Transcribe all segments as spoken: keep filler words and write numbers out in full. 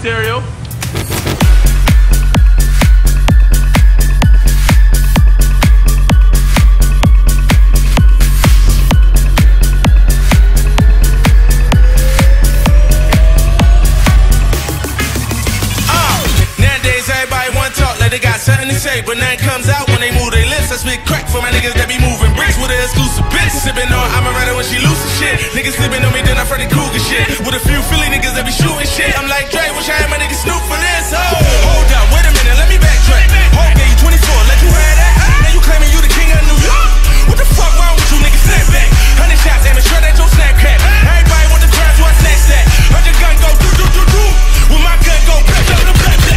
material. They got something to say, but nothing comes out when they move their lips. I spit crack for my niggas that be moving bricks with an exclusive bitch. Sippin' on, I'm a rider when she losing shit. Niggas slipping on me, then I Freddy Krueger shit. With a few Philly niggas that be shooting shit. I'm like Dre, wish I had my niggas Snoop for this. Oh, hold up, wait a minute, let me backtrack. Hope gave you twenty-four, let you have that. Now you claiming you the king of New York. What the fuck wrong with you niggas? Snap back. Hundred shots aiming straight at your Snapchat. Everybody want the crowd, so I snatch that. Hundred gun go do do do do. When my gun go black, black, black, black.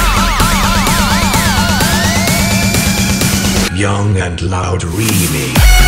Young and Loud remix.